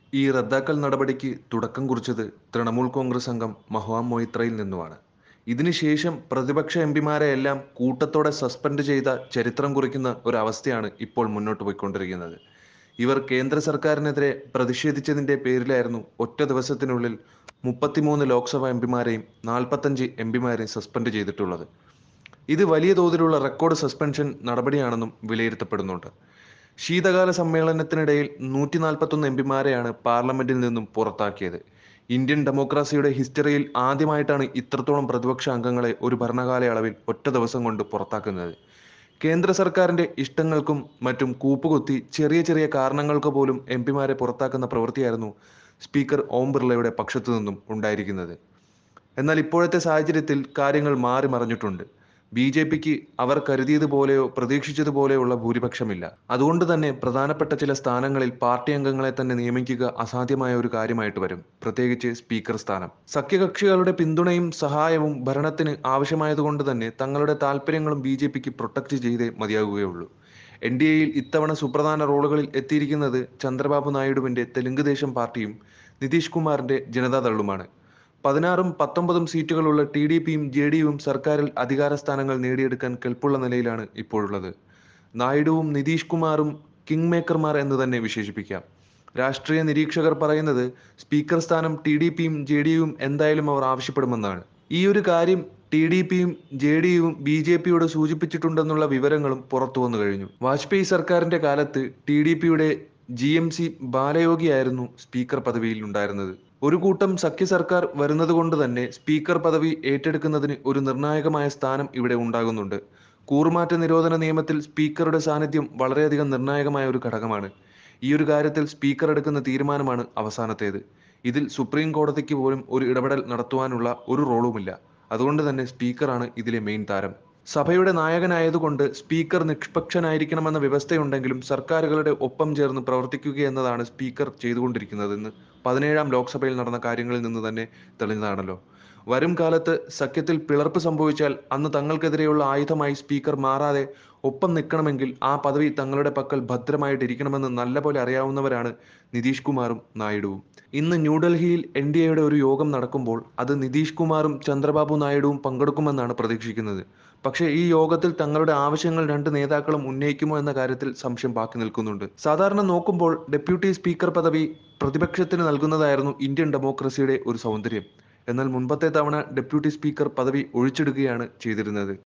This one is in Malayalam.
ഈ റദ്ദാക്കൽ നടപടിക്ക് തുടക്കം കുറിച്ചത് തൃണമൂൽ കോൺഗ്രസ് അംഗം മഹുവ മൊയ്ത്രയിൽ നിന്നുമാണ്. ഇതിനുശേഷം പ്രതിപക്ഷ എംപിമാരെയെല്ലാം കൂട്ടത്തോടെ സസ്പെൻഡ് ചെയ്ത ചരിത്രം കുറിക്കുന്ന ഒരവസ്ഥയാണ് ഇപ്പോൾ മുന്നോട്ട് പോയിക്കൊണ്ടിരിക്കുന്നത്. ഇവർ കേന്ദ്ര സർക്കാരിനെതിരെ പ്രതിഷേധിച്ചതിന്റെ പേരിലായിരുന്നു ഒറ്റ ദിവസത്തിനുള്ളിൽ 33 ലോക്സഭാ എംപിമാരെയും 45 എംപിമാരെയും സസ്പെൻഡ് ചെയ്തിട്ടുള്ളത്. ഇത് വലിയ തോതിലുള്ള റെക്കോർഡ് സസ്പെൻഷൻ നടപടിയാണെന്നും വിലയിരുത്തപ്പെടുന്നുണ്ട്. ശീതകാല സമ്മേളനത്തിനിടയിൽ 141 എംപിമാരെയാണ് പാർലമെന്റിൽ നിന്നും പുറത്താക്കിയത്. ഇന്ത്യൻ ഡെമോക്രസിയുടെ ഹിസ്റ്ററിയിൽ ആദ്യമായിട്ടാണ് ഇത്രത്തോളം പ്രതിപക്ഷ അംഗങ്ങളെ ഒരു ഭരണകാലയളവിൽ ഒറ്റ ദിവസം കൊണ്ട് പുറത്താക്കുന്നത്. കേന്ദ്ര സർക്കാരിന്റെ ഇഷ്ടങ്ങൾക്കും മറ്റും കൂപ്പുകുത്തി ചെറിയ ചെറിയ കാരണങ്ങൾക്ക് പോലും എംപിമാരെ പുറത്താക്കുന്ന പ്രവൃത്തിയായിരുന്നു സ്പീക്കർ ഓം ബിർളയുടെ പക്ഷത്തു നിന്നും ഉണ്ടായിരിക്കുന്നത്. എന്നാൽ ഇപ്പോഴത്തെ സാഹചര്യത്തിൽ കാര്യങ്ങൾ മാറി മറിഞ്ഞിട്ടുണ്ട്. ബിജെപിക്ക് അവർ കരുതിയതുപോലെയോ പ്രതീക്ഷിച്ചതുപോലെയുള്ള ഭൂരിപക്ഷമില്ല. അതുകൊണ്ട് തന്നെ പ്രധാനപ്പെട്ട ചില സ്ഥാനങ്ങളിൽ പാർട്ടി അംഗങ്ങളെ തന്നെ നിയമിക്കുക അസാധ്യമായ ഒരു കാര്യമായിട്ട് വരും, പ്രത്യേകിച്ച് സ്പീക്കർ സ്ഥാനം. സഖ്യകക്ഷികളുടെ പിന്തുണയും സഹായവും ഭരണത്തിന് ആവശ്യമായതുകൊണ്ട് തന്നെ തങ്ങളുടെ താൽപ്പര്യങ്ങളും ബിജെപിക്ക് പ്രൊട്ടക്റ്റ് ചെയ്തേ മതിയാകുകയുള്ളൂ. എൻഡിഎയിൽ ഇത്തവണ സുപ്രധാന റോളുകളിൽ എത്തിയിരിക്കുന്നത് ചന്ദ്രബാബു നായിഡുവിന്റെ തെലുങ്ക് ദേശം പാർട്ടിയും നിതീഷ് കുമാറിന്റെ ജനതാദളുമാണ്. 16ഉം 19ഉം സീറ്റുകളുള്ള ടിഡിപിയും ജെഡിയുവും സർക്കാരിൽ അധികാര സ്ഥാനങ്ങൾ നേടിയെടുക്കാൻ കെൽപ്പുള്ള നിലയിലാണ് ഇപ്പോഴുള്ളത്. നായിഡുവും നിതീഷ് കുമാറും കിങ് മേക്കർമാർ എന്ന് തന്നെ വിശേഷിപ്പിക്കാം. രാഷ്ട്രീയ നിരീക്ഷകർ പറയുന്നത് സ്പീക്കർ സ്ഥാനം ടിഡിപിയും ജെഡിയുവും എന്തായാലും അവർ ആവശ്യപ്പെടുമെന്നാണ്. ഈ ഒരു കാര്യം ടിഡിപിയും ജെഡിയുവും ബിജെപിയോട് സൂചിപ്പിച്ചിട്ടുണ്ടെന്നുള്ള വിവരങ്ങളും പുറത്തു വന്നു കഴിഞ്ഞു. വാജ്പേയി സർക്കാരിന്റെ കാലത്ത് ടിഡിപിയുടെ ജിഎംസി ബാലയോഗിയായിരുന്നു സ്പീക്കർ പദവിയിൽ ഉണ്ടായിരുന്നത്. ഒരു കൂട്ടം സഖ്യ സർക്കാർ വരുന്നതുകൊണ്ട് തന്നെ സ്പീക്കർ പദവി ഏറ്റെടുക്കുന്നതിന് ഒരു നിർണായകമായ സ്ഥാനം ഇവിടെ ഉണ്ടാകുന്നുണ്ട്. കൂറുമാറ്റ നിരോധന നിയമത്തിൽ സ്പീക്കറുടെ സാന്നിധ്യം വളരെയധികം നിർണായകമായ ഒരു ഘടകമാണ്. ഈ ഒരു കാര്യത്തിൽ സ്പീക്കർ എടുക്കുന്ന തീരുമാനമാണ് അവസാനത്തേത്. ഇതിൽ സുപ്രീം കോടതിക്ക് പോലും ഒരു ഇടപെടൽ നടത്തുവാനുള്ള ഒരു റോളുമില്ല. അതുകൊണ്ട് തന്നെ സ്പീക്കറാണ് ഇതിലെ മെയിൻ താരം. സഭയുടെ നായകനായതുകൊണ്ട് സ്പീക്കർ നിഷ്പക്ഷനായിരിക്കണമെന്ന വ്യവസ്ഥയുണ്ടെങ്കിലും സർക്കാരുകളുടെ ഒപ്പം ചേർന്ന് പ്രവർത്തിക്കുകയെന്നതാണ് സ്പീക്കർ ചെയ്തുകൊണ്ടിരിക്കുന്നതെന്ന് 17ാം ലോക്സഭയിൽ നടന്ന കാര്യങ്ങളിൽ നിന്ന് തന്നെ തെളിഞ്ഞതാണല്ലോ. വരും കാലത്ത് സഖ്യത്തിൽ പിളർപ്പ് സംഭവിച്ചാൽ അന്ന് തങ്ങൾക്കെതിരെയുള്ള ആയുധമായി സ്പീക്കർ മാറാതെ ഒപ്പം നിൽക്കണമെങ്കിൽ ആ പദവി തങ്ങളുടെ പക്കൽ ഭദ്രമായിട്ടിരിക്കണമെന്ന് നല്ലപോലെ അറിയാവുന്നവരാണ് നിതീഷ് കുമാറും നായിഡുവും. ഇന്ന് ന്യൂഡൽഹിയിൽ എൻഡിഎയുടെ ഒരു യോഗം നടക്കുമ്പോൾ അത് നിതീഷ് കുമാറും ചന്ദ്രബാബു നായിഡുവും പങ്കെടുക്കുമെന്നാണ് പ്രതീക്ഷിക്കുന്നത്. പക്ഷേ ഈ യോഗത്തിൽ തങ്ങളുടെ ആവശ്യങ്ങൾ രണ്ട് നേതാക്കളും ഉന്നയിക്കുമോ എന്ന കാര്യത്തിൽ സംശയം ബാക്കി നിൽക്കുന്നുണ്ട്. സാധാരണ നോക്കുമ്പോൾ ഡെപ്യൂട്ടി സ്പീക്കർ പദവി പ്രതിപക്ഷത്തിന് നൽകുന്നതായിരുന്നു ഇന്ത്യൻ ഡെമോക്രസിയുടെ ഒരു സൗന്ദര്യം. എന്നാൽ മുൻപത്തെ തവണ ഡെപ്യൂട്ടി സ്പീക്കർ പദവി ഒഴിച്ചിടുകയാണ് ചെയ്തിരുന്നത്.